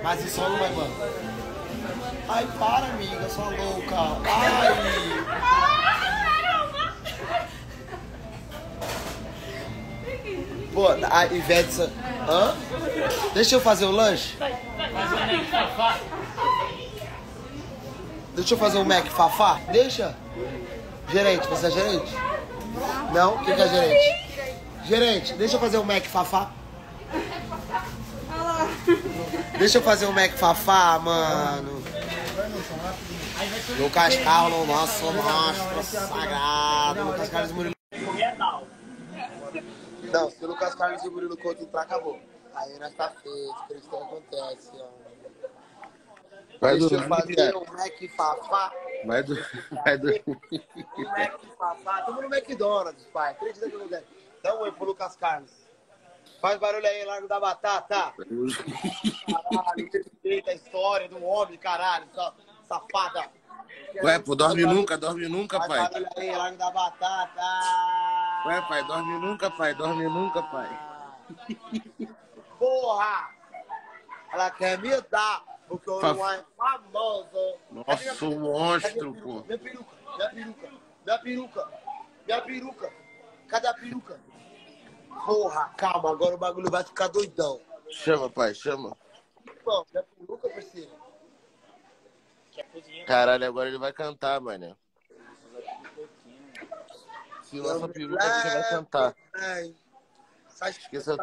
Mas isso não vai, mano. Ai, para, amiga, sua louca. Ai. Pô, a Ivete... Hã? Deixa eu fazer o lanche. Deixa eu fazer um Mac Fafá. Deixa. Gerente, você é gerente? Não? O que é gerente? Gerente, deixa eu fazer um Mac Fafá. Deixa eu fazer um Mac Fafá, mano. Lucas Carlos, nosso monstro sagrado. Lucas Carlos e Murilo. Não, se o Lucas Carlos e o Murilo Couto entrar, acabou. Aí nós tá feito, acredito que acontece, ó. Deixa eu fazer um Mac Fafá. Vai dormir. Um Mac Fafá. Tamo no McDonald's, pai. Acredita que eu não der. Dá um oi pro Lucas Carlos. Faz barulho aí, Largo da Batata. Caralho, respeita a história do homem, caralho. Safada. Ué, pô, dorme nunca, pai. Faz barulho aí, Largo da Batata. Ué, pai, dorme nunca, pai. Porra! Ela quer me dar, porque eu não é famoso. Nossa, um monstro, pô. Minha peruca. Cadê a peruca? Porra, calma, agora o bagulho vai ficar doidão. Chama, pai, chama. Não, minha peruca, parceiro. Caralho, agora ele vai cantar, mano. Se nossa peruca, você vai cantar. Esqueça.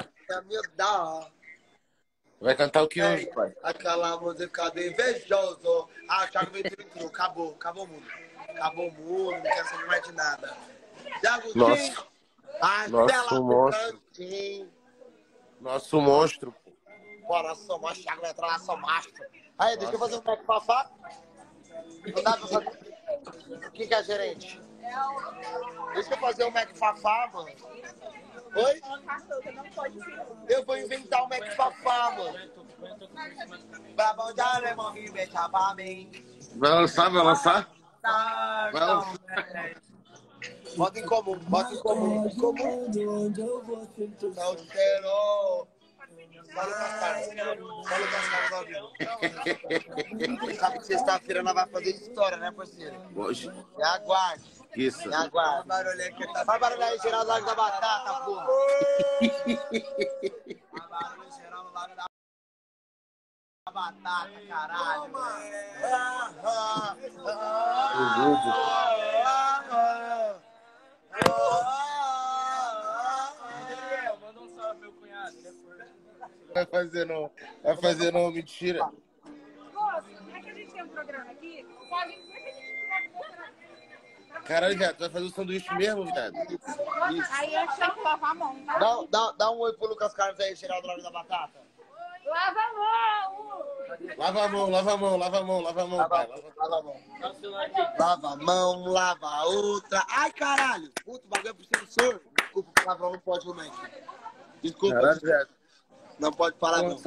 Vai cantar o que hoje, pai? Aquela música do invejoso. Ah, o Thiago Ventura entrou. Acabou o mundo. Acabou o mundo, não quero saber mais de nada. Nossa. Nosso monstro. Nosso monstro, pô. Bora, sou monstro. Thiago vai entrar lá, sou monstro. Aí, deixa eu fazer um Mac Fafá. Não dá pra fazer. O que é gerente? Deixa eu fazer um Mac Fafá, mano. Oi? Eu vou inventar um Mac Fafá, mano. Babão de alemão que beija pra mim. Vai lançar? Vai lançar? Bota em comum. Não cheirou. Fala o Cascaro ao vivo. Sabe que sexta-feira nós vamos fazer história, né, parceiro? Hoje. Me aguarde. Isso. Me aguarde. Vai barulhar aí, geral do Largo da Batata, porra. Vai barulhar geral no Largo da Batata, caralho. Manda um salve, meu cunhado. Vai fazer não, mentira. Moço, como é que a gente tem um programa aqui? Como é que a gente Caralho, viado, tu vai fazer o sanduíche mesmo, viado? Aí eu tenho que lavar a mão, tá? Dá um oi pro Lucas Carlos aí, Geraldo Largo da Batata. Lava a mão! Lava a mão, pai. Lava a mão, lava a outra. Ai, caralho! Puta, o bagulho é pro sensor. Desculpa, o palavrão não pode no Mac. Desculpa. Caralho, viado. Não pode parar, não.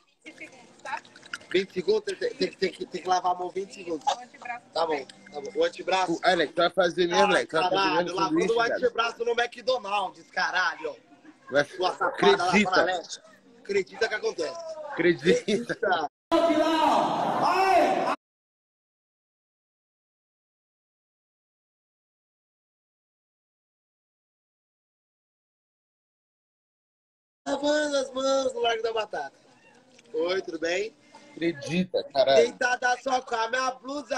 20 segundos? Tem que lavar a mão 20 segundos. Tá bom. O antebraço. Alex, tu vai fazer mesmo, Alex? Tu vai fazer Caralho, mesmo lavando sanduíche, o viado? antebraço no McDonald's, caralho. Sua safada lá Acredita. para leste. Acredita que acontece. Acredita. Lavando as mãos no Largo da Batata. Oi, tudo bem? Acredita, caralho. Deitada só com a minha blusa.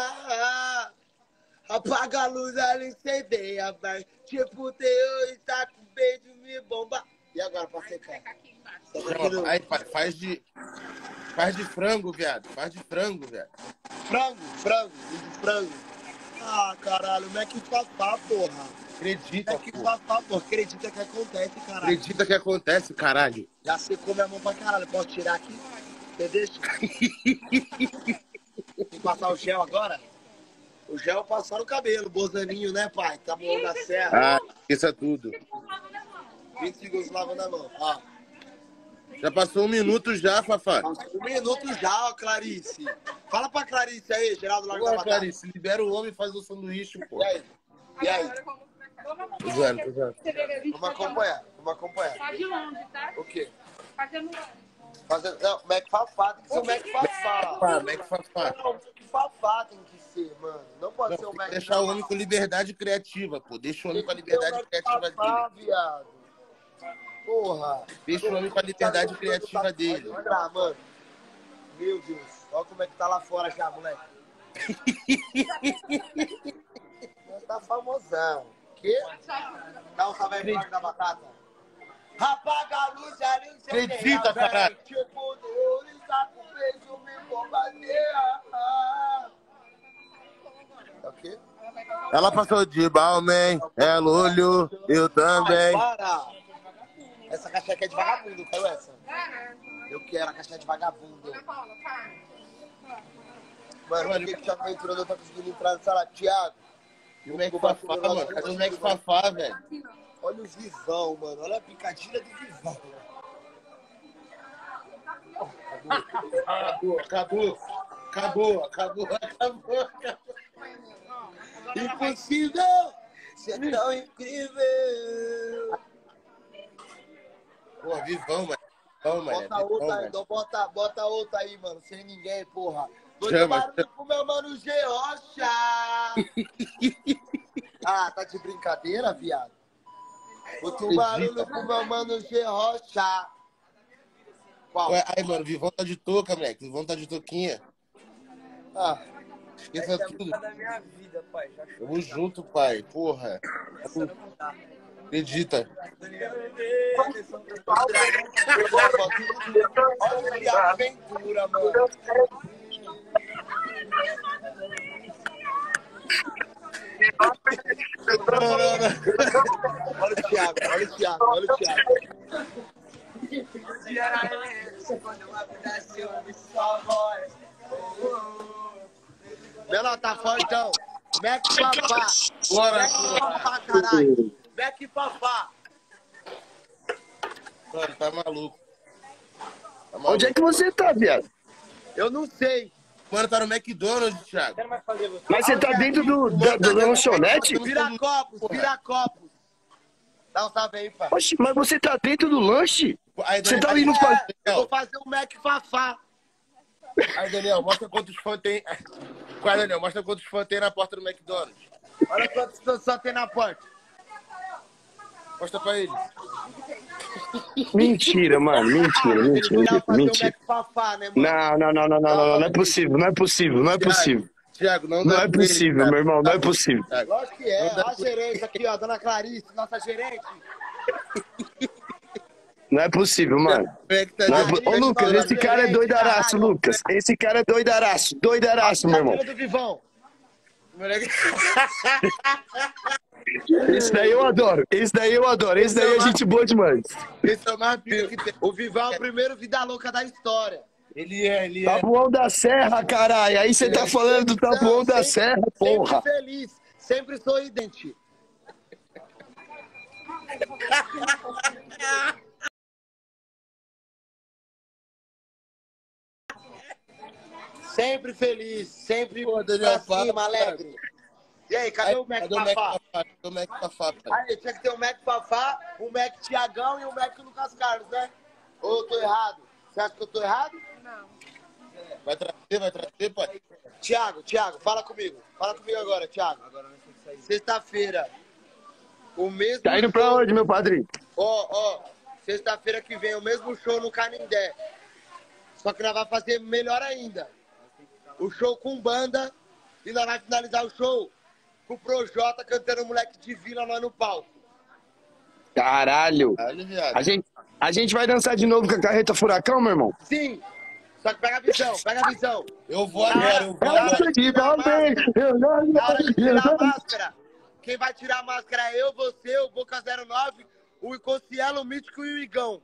Apaga a luz, ela incendeia, vai. Tipo, Deus está com beijo, me bomba. E agora, pra secar? Aí, pai, faz de frango, viado. Frango. Ah, caralho, Mac Fafá, porra. Acredita, Mac pô. Fafá, porra. Acredita que acontece, caralho. Acredita que acontece, caralho. Já secou minha mão pra caralho. Posso tirar aqui? Você deixa? Tem que passar o gel agora? O gel passar no cabelo. Bozaninho, né, pai? Tá bom da serra. Ah, isso é tudo. 20 segundos lavando a mão. Ó. Já passou 1 minuto já, Fafá. Passou 1 minuto já, ó, Clarice. Fala pra Clarice aí, Geraldo Largo da Agora, Batata. Clarice, libera o homem e faz o sanduíche, pô. E aí? Tô zoando. Vamos acompanhar. Tá de longe, tá? O quê? Fazendo Não, Mac Fafá tem que ser o Mac Fafá. Mac Fafá. Não, o Mac Fafá tem que ser, mano. Não pode Não, ser o tem Mac que deixar o homem com liberdade criativa, pô. Deixa o homem com a liberdade criativa Fafá, dele. viado. Porra. Deixa o homem com a liberdade criativa dele. Ah, mano. Meu Deus. Olha como é que tá lá fora já, moleque. Tá famosão. Que? Dá um salve aí pro da batata. Apaga a luz, a luz, acredita, caralho. Tipo, Deus está com beijo, me bombardeia. É o quê? Ela passou de Balmain, ela olhou, eu também. Para! Essa caixa aqui é de vagabundo, caiu essa? Eu quero a caixa de vagabundo. Mano, por que o Thiago Ventura não tá conseguindo entrar na sala? Thiago? E o Mac Fafá, mano? Cadê o Mac Fafá, velho? Olha os vivão, mano. Olha a picadilha do vivão. Acabou. Impossível ser tão incrível. Pô, vivão, mano. Bota outra aí, então bota outra aí, mano. Sem ninguém, porra. Vou Chama. tomar com meu mano G. Rocha. Ah, tá de brincadeira, viado? Botou barulho com meu mano G. Rocha. Qual? Ué, aí, mano, Vivão tá de touca, moleque. Vivão tá de touquinha. Ah, Esqueça tudo. Da minha vida, pai. Já Tamo junto, pai. Porra. Acredita. olha que aventura, mano. Olha o Thiago. Menor, tá fortão. Mac Fafá. Bora, Mac Fafá, caralho. Mac Fafá. Mano, tá maluco. Onde é que você tá, viado? Eu não sei. Mano, tá no McDonald's, Thiago. Mas você tá dentro da lanchonete? Viracopos. Dá um salve aí, pai. Oxe, mas você tá dentro do lanche? Aí, Você tá Daniel, ali no... Eu vou fazer um Mac Fafá. Aí, Daniel, mostra quantos fãs tem. Qual, Daniel? Mostra quantos fãs tem na porta do McDonald's. Olha quantos pessoas tem na porta. Mostra pra ele. Mentira, mano. Mentira. Um Mac Fafá, né, mano? Não é possível. Thiago, não Não dá é pra ele, possível, cara. meu irmão, não é possível. Thiago. Lógico que é. A gerente aqui, ó. Dona Clarice, nossa gerente. Não é possível, mano. Moleque tá Não é de- Ô, Lucas, esse cara é doidaraço, Lucas. Esse cara é doidaraço, meu irmão. Tira do Vivão. Moleque... Esse daí eu adoro. Esse daí é gente boa demais. Esse é o mais pico que tem. O Vivão é o primeiro vida louca da história. Ele é. Tabuão da Serra, caralho. Aí você tá falando do Tabuão da Serra, porra. Sempre feliz, sempre sorridente. Sempre feliz, sempre Pô, Daniel, pra cima, para, alegre. E aí, cadê o Mac Cadê o Mac Fafá? Fafá? Cadê o Mac Fafá, pai? Aí, tinha que ter o Mac Fafá, o Mac Tiagão e o Mac Lucas Carlos, né? Ou eu tô errado? Você acha que eu tô errado? Vai trazer, pai? Thiago, fala comigo. Fala comigo agora, Thiago. Sexta-feira. O mesmo Tá indo pra onde, meu padrinho? Ó, sexta-feira que vem, o mesmo show no Canindé. Só que nós vamos fazer melhor ainda. O show com banda e nós vamos finalizar o show com o Projota cantando Moleque de Vila lá no palco. Caralho. Caralho, viado. A gente vai dançar de novo com a carreta furacão, meu irmão? Sim, só que pega a visão. Eu vou agora. Na hora de tirar a máscara, quem vai tirar a máscara é eu, você, o Boca 09, o Concielo, o Mítico e o Igão.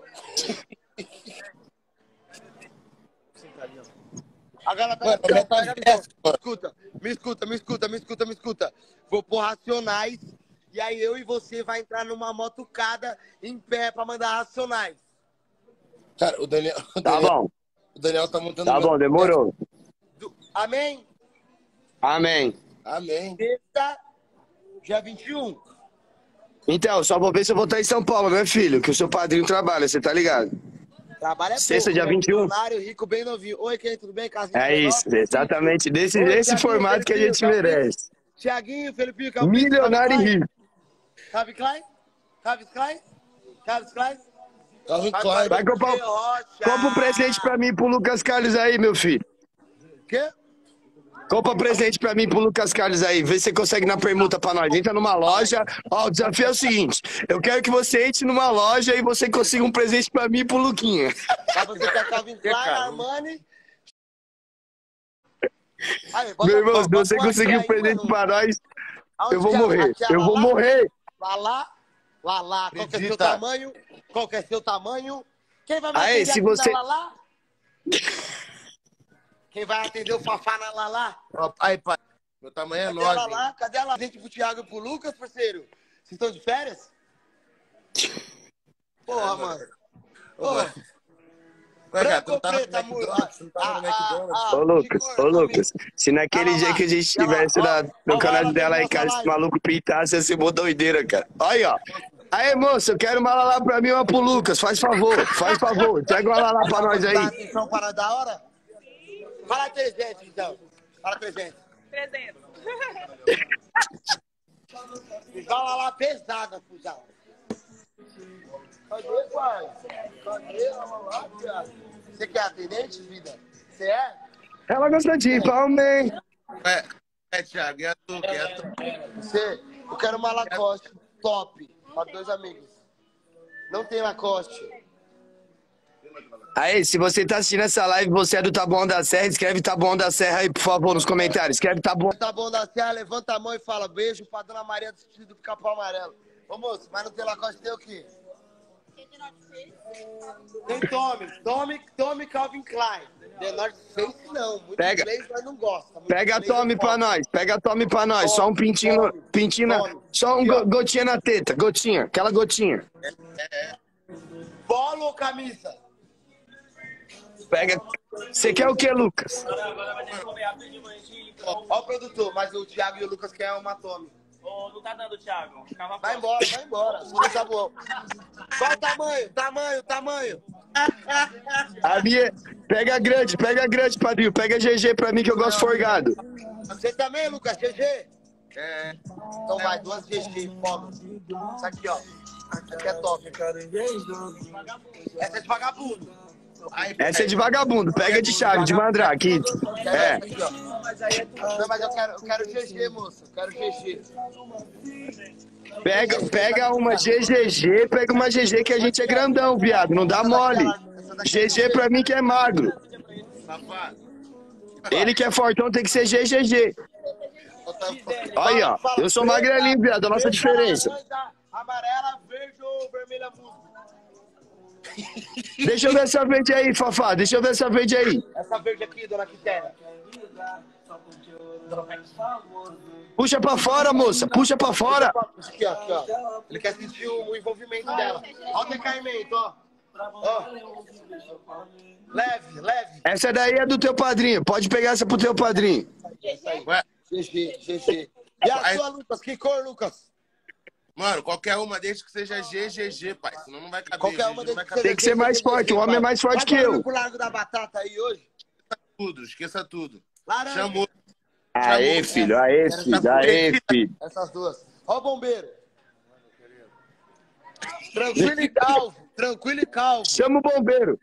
Agora Mano, pega a meta visão. essa, Me escuta. Vou pôr Racionais e aí eu e você vai entrar numa motucada em pé pra mandar Racionais. Cara, o Daniel Tá bom, o Daniel tá montando... tá bom, demorou. Amém? Amém. Amém. Sexta, dia 21. Então, só vou ver se eu vou estar em São Paulo, né, filho? Que o seu padrinho trabalha, você tá ligado? Trabalho é Sexta, pouco, dia né? 21. Milionário, rico, bem novinho. Oi, quem? Tudo bem? Casinha É de isso, Florianópolis? exatamente. Desse Oi, esse Thiaguinho, formato que a Felipinho, gente que é o Pix? merece. Thiaguinho, Felipinho, que é o Pix? Milionário e rico. Calvin Klein? Calvin Klein? Calvin Klein? Calvin Klein. Vai comprar, compra um presente pra mim e pro Lucas Carlos aí, meu filho. Quê? Compra um presente pra mim e pro Lucas Carlos aí. Vê se você consegue na permuta pra nós. Entra numa loja. Ó, o desafio é o seguinte. Eu quero que você entre numa loja e você consiga um presente pra mim e pro Luquinha. Pra você quer Calvin Klein, Armani... Aí, bota, Meu irmão, se bota você um conseguir um aqui aí, presente mano. pra nós, Aonde eu vou que é? morrer. Aqui é Eu vou Lalá? morrer. Lalá? Lalá. Qual que é seu Acredita. tamanho? Qual que é seu tamanho? Quem vai me Aí, atender se aqui você- na Lalá? Quem vai atender o Fafá na Lalá? Ó, aí, pai. Meu tamanho é Cadê a 9. Lalá? Cadê a Lalá? Gente pro Thiago e pro Lucas, parceiro? Vocês estão de férias? Porra, mano. Porra. Ué, cara, Branco tu ou não tá no preta, McDonald's? Tu não tá no McDonald's? Ô, Lucas, se naquele Olha dia lá, que a gente olha lá, estivesse ó, no ó, canal ela dela aí, tem cara, nossa esse live. maluco pintasse, ia ser mó doideira, cara. Aí, ó. Aí, moça, eu quero uma lalá pra mim e uma pro Lucas. Faz favor, faz favor. Pega uma lalá pra nós Dá aí. atenção para da hora? Fala 300, então. Fala 300. 300. Fala lá pesada, fusão. Cadê, pai? Cadê a Lalá, viado? Você quer atendente, vida? Você é? Ela gosta de palmei. Thiago, e a tu? Que é tu? Você? Eu quero uma Lacoste top para 2 amigos. Não tem Lacoste. Aí, se você tá assistindo essa live, você é do Taboão da Serra, escreve Taboão da Serra aí, por favor, nos comentários. Escreve Taboão. Tá bom da Serra, levanta a mão e fala beijo pra Dona Maria do sentido do Capão Amarelo. Ô moço, mas não tem Lacoste, tem o quê? Tem Tommy Calvin Klein. The North Face não, muito Pega. inglês, mas não gosta. Muito Pega a inglês, Tommy não pra gosta. nós, pega a Tommy pra nós. Só um pintinho, Tommy. só um Aqui, ó. gotinha na teta, gotinha, aquela gotinha. Polo ou camisa? Pega. Você quer o que, Lucas? Ó o produtor, mas o Thiago e o Lucas querem uma Tommy. Ô, não tá dando, Thiago. Ficava Vai embora. Sou do Taboão. Qual o tamanho? A minha. Pega grande, padrinho. Pega GG pra mim que eu gosto forgado. Você também, Lucas? GG? É. Então vai, 2 GG, foda. Isso aqui, ó. Aqui é top. Essa é de vagabundo. Aí, Essa é de vagabundo, pega de chave, de mandrake. É. Aqui, ó. Não, mas eu quero GG, moço. Eu quero GG. Pega uma GGG, pega uma GG que a gente é grandão, viado. Não dá mole. GG pra mim que é magro. safado. Ele que é fortão tem que ser GGG. Aí, ó. Eu sou magrelinho, viado. A nossa diferença. Amarela, verde ou vermelha musgo? Deixa eu ver essa verde aí, Fafá. Deixa eu ver essa verde aí. Essa verde aqui, dona Quitéria. Puxa pra fora, moça. Puxa pra fora. Aqui, ó. Ele quer sentir o envolvimento dela. Olha o decaimento, ó. Ó. Leve. Essa daí é do teu padrinho. Pode pegar essa pro teu padrinho. Ué, GG. E a sua, Lucas? Que cor, Lucas? mano, qualquer uma desde que seja GGG, pai. Senão não vai caber. Qualquer uma GG não vai desde caber. Tem que ser mais forte. O homem é mais forte que eu. Pro Largo da Batata aí hoje? Tudo, esqueça tudo. Laranja. Chamou. Aê, filho. Aê, filho. Aê, filho. Essas duas. Ó o bombeiro. Tranquilo e calvo. Chama o bombeiro.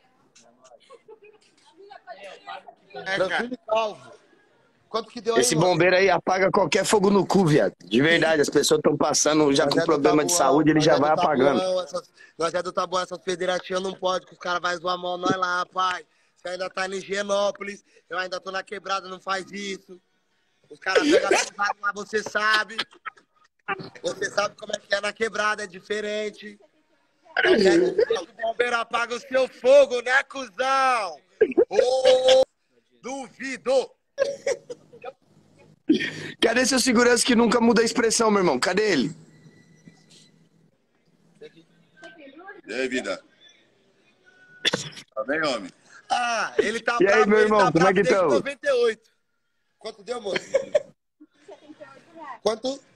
Tranquilo e calvo. Quanto que deu aí, Esse mano? bombeiro aí apaga qualquer fogo no cu, viado. De verdade, as pessoas estão passando já com problema de saúde, ele já vai apagando. Nós é do Taboão, essas federativas não pode, que os caras vão zoar mal nós lá, pai. Você ainda tá em Higienópolis, eu ainda tô na quebrada, não faz isso. Os caras pegam pesado lá, você sabe. Você sabe como é que é na quebrada, é diferente. Não quer dizer que o bombeiro apaga o seu fogo, né, cuzão? Ô, duvido! Cadê seu segurança que nunca muda a expressão, meu irmão? Cadê ele? E aí, vida? Tá bem, homem? Ah, ele tá E aí, bravo, meu ele irmão, tá como é bravo que desde tamo? 98. Quanto deu, moço? Quanto?